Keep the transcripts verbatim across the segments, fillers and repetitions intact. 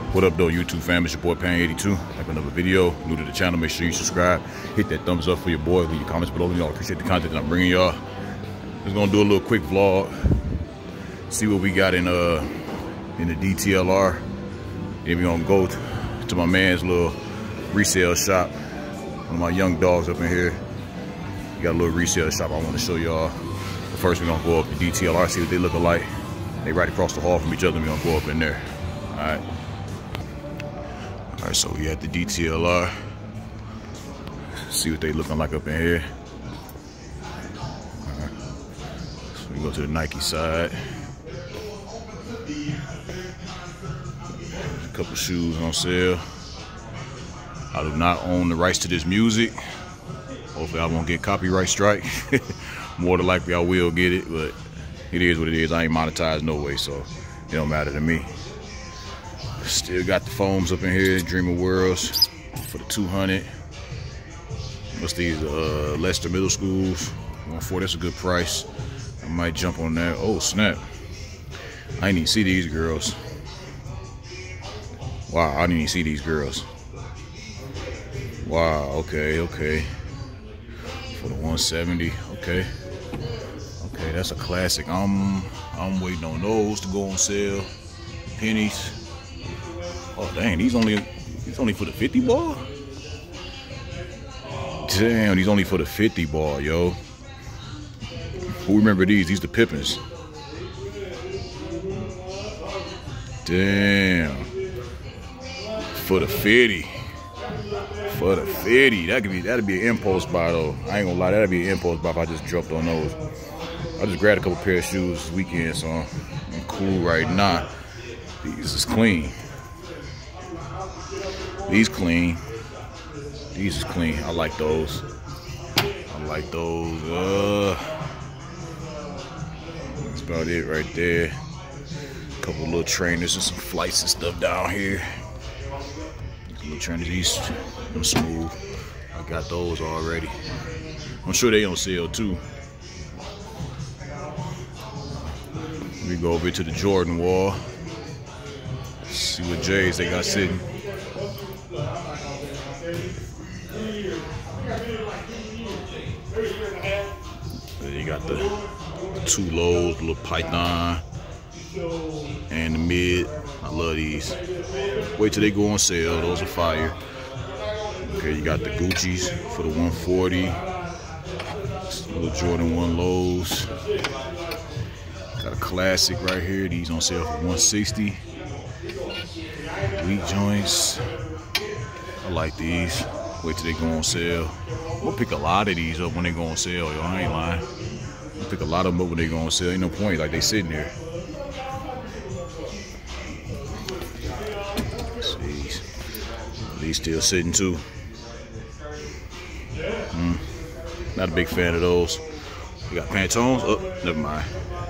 What up though, YouTube fam? It's your boy Pan eighty-two. Like another video. New to the channel, make sure you subscribe. Hit that thumbs up for your boy. Leave your comments below. Y'all appreciate the content that I'm bringing y'all. Just gonna do a little quick vlog. See what we got in uh in the D T L R. Then we gonna go to my man's little resale shop. One of my young dogs up in here. We got a little resale shop I want to show y'all. But first we're gonna go up to D T L R, see what they look like. They right across the hall from each other. We're gonna go up in there. All right. All right, so we at the D T L R. See what they looking like up in here. All right. So we go to the Nike side. A couple shoes on sale. I do not own the rights to this music. Hopefully I won't get copyright strike. More than likely I will get it, but it is what it is. I ain't monetized no way, so it don't matter to me. Still got the foams up in here, Dream of Worlds for the two hundred. What's these, uh, Leicester Middle Schools? one forty, that's a good price. I might jump on that. Oh, snap. I didn't even see these girls. Wow, I didn't even see these girls. Wow, okay, okay. For the one seventy, okay. Okay, that's a classic. I'm, I'm waiting on those to go on sale. Pennies. Oh dang, these only these only for the fifty ball? Damn, these only for the fifty ball, yo. Who remember these? These the Pippins. Damn. For the fifty. For the fifty. That could be that'd be an impulse buy though. I ain't gonna lie, that'd be an impulse buy if I just jumped on those. I just grabbed a couple pair of shoes this weekend, so I'm cool right now. These is clean. These clean. These is clean. I like those. I like those. Uh, that's about it right there. A couple little trainers and some flights and stuff down here. These little trainers, these are smooth. I got those already. I'm sure they on sale too. We go over to the Jordan wall. See what J's they got sitting. Then you got the, the two lows, the little Python, and the mid. I love these. Wait till they go on sale. Those are fire. Okay, you got the Gucci's for the one forty. Little Jordan one lows. Got a classic right here. These on sale for one sixty. Wheat joints. I like these. Wait till they go on sale. We'll pick a lot of these up when they go on sale, yo. I ain't lying. We'll pick a lot of them up when they go on sale. Ain't no point, like they sitting there. See, these still sitting too. Mm. Not a big fan of those. We got Pantones. Oh, never mind.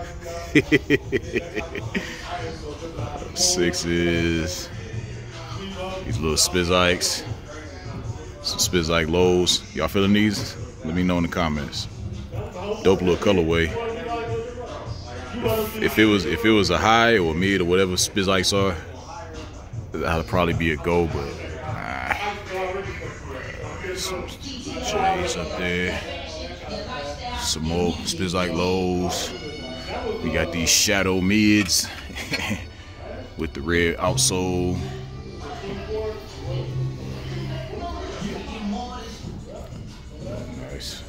Sixes. These little Spizikes. Some Spizike lows. Y'all feeling these? Let me know in the comments. Dope little colorway. If, if it was if it was a high or mid or whatever Spizikes are, that'd probably be a go, but ah. Some J's up there. Some more Spizike lows. We got these shadow mids with the red outsole. Nice.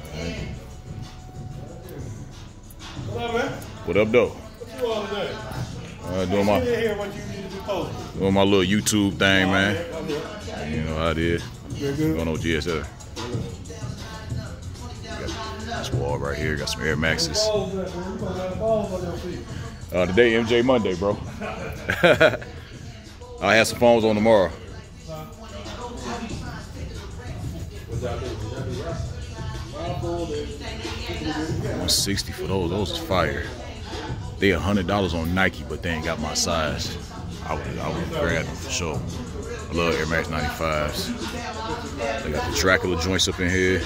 What up, man? What up, though? What you all today? Uh, doing my doing my little YouTube thing, man. You know how it is. Going on G S L. This wall right here got some Air Maxes. Uh, today M J Monday, bro. I have some phones on tomorrow. one sixty for those. Those is fire. They a hundred dollars on Nike, but they ain't got my size. I would I would grab them for sure. I love Air Max ninety-fives. They got the Dracula joints up in here.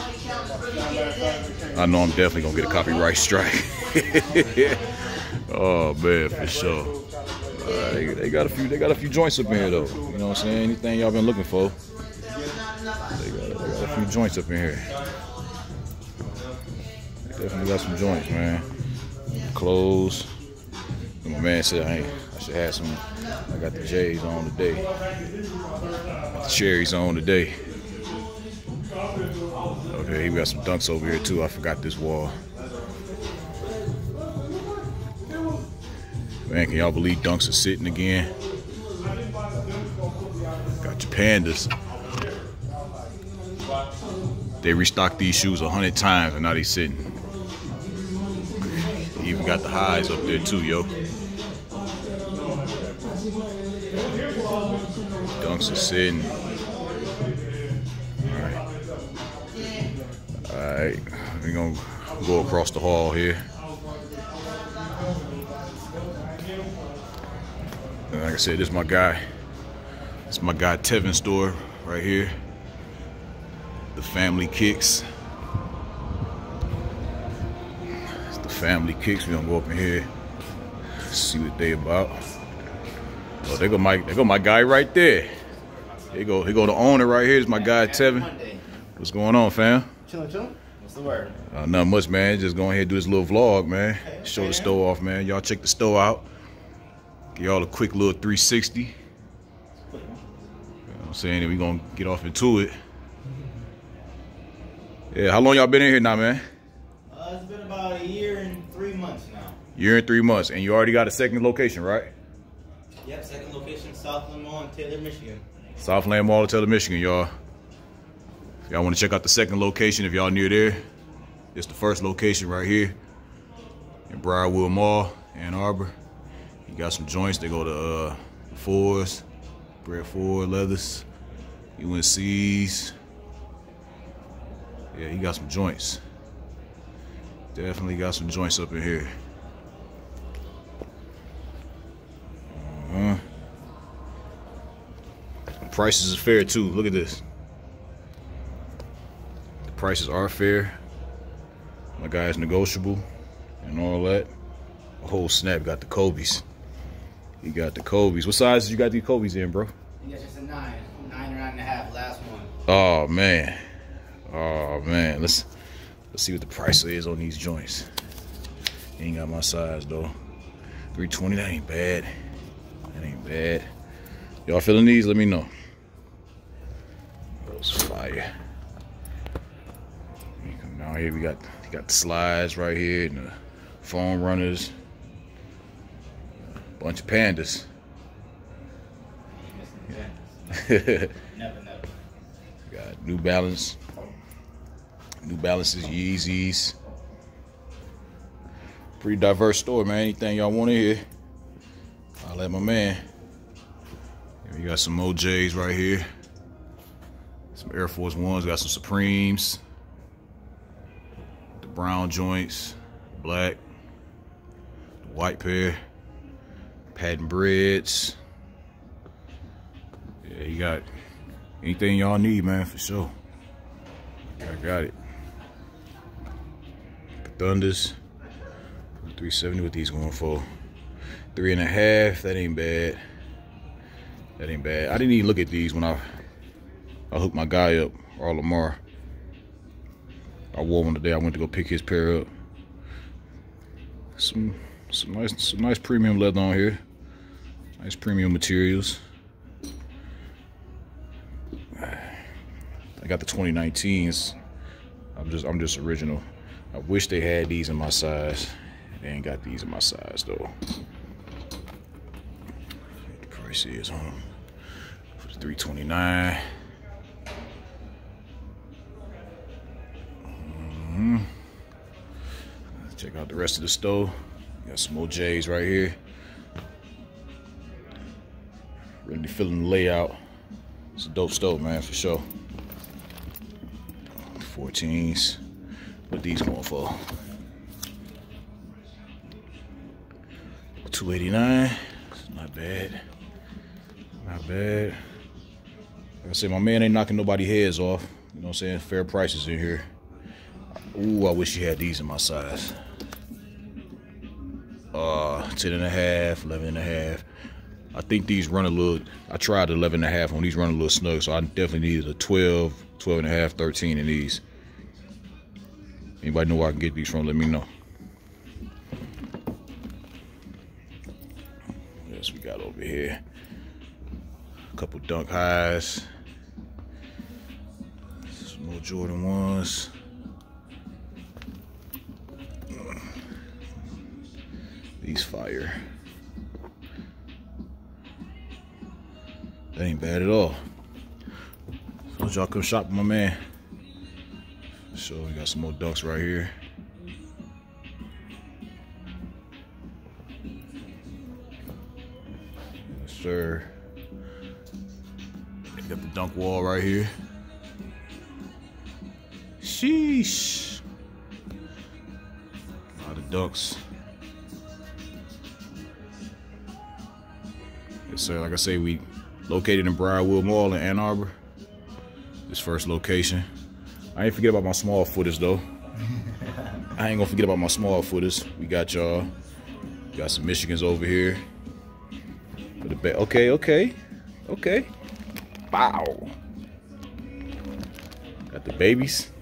I know I'm definitely gonna get a copyright strike. Oh man, for sure. Uh, they, they got a few. They got a few joints up in here though. You know what I'm saying? Anything y'all been looking for? They got, they got a few joints up in here. They definitely got some joints, man. Clothes. And my man said I, ain't, I should have some. I got the J's on today. Got the cherries on today. Okay, we got some dunks over here too. I forgot this wall. Man, can y'all believe dunks are sitting again? Got your pandas. They restocked these shoes a hundred times and now they sitting. Even got the highs up there too, yo. Dunks are sitting. All right. All right. We're gonna go across the hall here. And like I said, this is my guy. This is my guy Tevin store right here. The Family Kicks. It's the Family Kicks. We're gonna go up in here, see what they about. Oh, there go my there go my guy right there. Here go here go the owner right here. Is my guy Tevin. What's going on, fam? Chillin', chillin'. What's the word? Uh, not much, man. Just going ahead and do this little vlog, man. Show the store off, man. Y'all check the store out. Give y'all a quick little three sixty. You know what I'm saying? And we gonna get off into it. Yeah, how long y'all been in here now, man? Uh, it's been about a year and three months now. Year and three months, and you already got a second location, right? Yep, second location, Southland Mall in Taylor, Michigan. Southland Mall in Taylor, Michigan, y'all. If y'all want to check out the second location, if y'all near there, it's the first location right here in Briarwood Mall, Ann Arbor. You got some joints. They go to uh, Fords, Brett Ford, Leathers, U N C's. Yeah, he got some joints. Definitely got some joints up in here. Uh-huh. The prices are fair too. Look at this. The prices are fair. My guy's negotiable and all that. A whole snap. Got the Kobe's. You got the Kobe's. What size you got these Kobe's in, bro? Yeah, just a nine, nine or nine and a half. Last one. Oh man. Oh man, let's let's see what the price is on these joints. Ain't got my size though. three twenty, that ain't bad. That ain't bad. Y'all feeling these? Let me know. Those fire. Come down here, we got we got the slides right here and the foam runners. Bunch of pandas. Never, never. Got New Balance. New Balances, Yeezys. Pretty diverse store, man. Anything y'all want in here, I'll let my man. We got some O Js right here. Some Air Force Ones. Got some Supremes. The brown joints. Black. The white pair. Patent breads. Yeah, you got anything y'all need, man, for sure. I got it. Thunders. three seventy, what these going for? Three and a half. That ain't bad. That ain't bad. I didn't even look at these when I I hooked my guy up, R. Lamar. I wore one today. I went to go pick his pair up. Some some nice some nice premium leather on here. Nice premium materials. I got the twenty nineteens. I'm just I'm just original. I wish they had these in my size. They ain't got these in my size though. The price is on them for the three twenty-nine. Mm-hmm. Check out the rest of the store. Got some O Js right here. Really feeling the layout. It's a dope store, man, for sure. fourteens. What these going for? two eighty-nine. Not bad. Not bad. Like I said, my man ain't knocking nobody heads off. You know what I'm saying? Fair prices in here. Ooh, I wish you had these in my size. Uh, ten and a half, eleven and a half. I think these run a little, I tried eleven and a half on these, run a little snug, so I definitely needed a twelve, twelve and a half, thirteen in these. Anybody know where I can get these from, let me know. What else we got over here? A couple Dunk Highs. Some more Jordan ones. These fire. That ain't bad at all. So y'all come shop with my man. So we got some more Dunks right here. Yes, sir. We got the Dunk wall right here. Sheesh. A lot of Dunks. Yes, sir. Like I say, we located in Briarwood Mall in Ann Arbor. This first location. I ain't forget about my small footers though. I ain't gonna forget about my small footers. We got y'all. Got some Michigans over here. For the ba okay, okay, okay. Wow. Got the babies.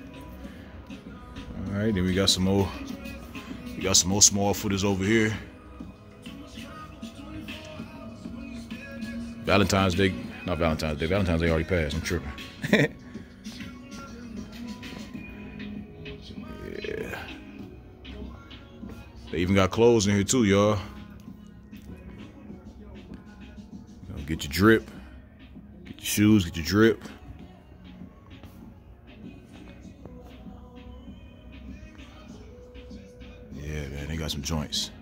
All right, then we got some more. We got some more small footers over here. Valentine's Day, not Valentine's Day. Valentine's Day already passed. I'm tripping. Yeah. They even got clothes in here too, y'all. Get your drip. Get your shoes. Get your drip. Yeah, man. They got some joints.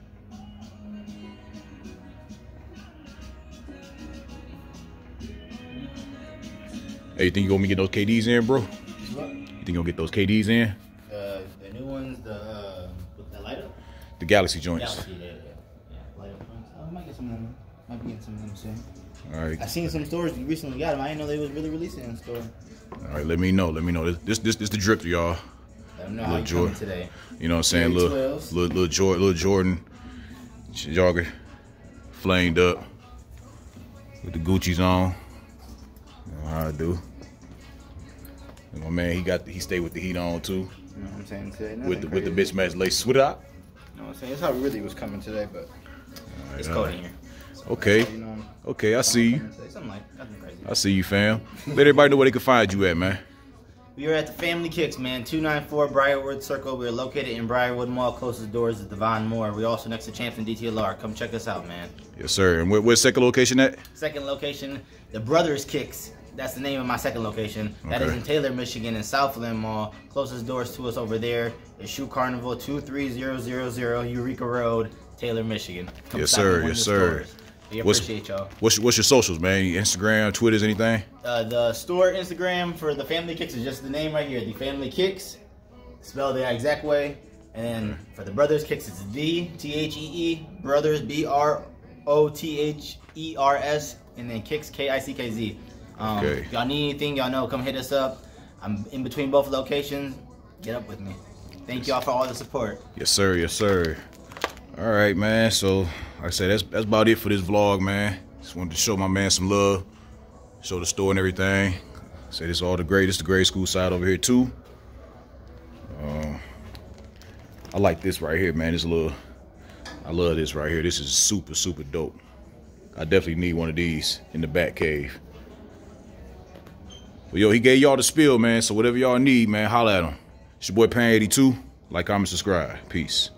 Hey, you think you gonna get those K Ds in, bro? What? You think you gonna get those K Ds in? Uh, the new ones, the uh, with the light up? The Galaxy joints. Galaxy, yeah, yeah. Yeah, light up ones. I might get some of them. Might be getting some of them soon. All right. I seen some stores you recently got them. I didn't know they was really releasing in the store. All right, let me know. Let me know. This this this, this the drip, y'all. Let them know how you coming today. You know what I'm saying? Very Little, twelves. little, little Jordan, little Jordan jogger, flamed up with the Gucci's on. You know how I do. And my man, he got he stayed with the heat on too. You know what I'm saying today? With the, with the mismatched lace. With it up. You know what I'm saying? That's how it really was coming today, but Right, it's all cold right. in here. So Okay. that's how you know I'm- Okay, I see you. Something like nothing crazy. I see you, fam. Let everybody know where they can find you at, man. We are at the Family Kicks, man. two ninety-four Briarwood Circle. We are located in Briarwood Mall. Closest doors is Devon Moore. We're also next to Champs and D T L R. Come check us out, man. Yes, sir. And where, where's second location at? Second location, the Brothers Kicks. That's the name of my second location. That is Okay. in Taylor, Michigan, in Southland Mall. Closest doors to us over there is Shoe Carnival, two three zero zero zero Eureka Road, Taylor, Michigan. Come Yes, stop sir. in one of Yes, the sir. stores. We What's- appreciate y'all. What's your, what's your socials, man? Instagram, Twitters, anything? Uh, the store Instagram for the Family Kicks is just the name right here, the Family Kicks, spelled the exact way. And then for the Brothers Kicks, it's the T H E E Brothers B R O T H E R S, and then Kicks K I C K Z. Um, Okay. If y'all need anything, y'all know, come hit us up. I'm in between both locations. Get up with me. Thank y'all for all the support. Yes, sir. Yes, sir. All right, man. So, like I said, that's that's about it for this vlog, man. Just wanted to show my man some love, show the store and everything. Say this is all the great. This is the grade school side over here too. Um, I like this right here, man. This little, I love this right here. This is super, super dope. I definitely need one of these in the back cave. But yo, he gave y'all the spill, man. So whatever y'all need, man, holla at him. It's your boy Pan eighty-two. Like, comment, subscribe. Peace.